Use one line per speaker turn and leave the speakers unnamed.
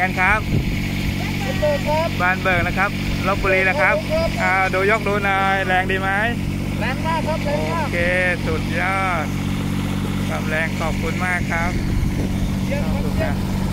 กันครับบ้านเบิกนะครับลพบุรีนะครับดูยกดูหน่อยแรงดีไหม
แรงมากครับแรงมาก
โอเคสุดยอดความแรงขอบคุณมากครับ
เยอะครับ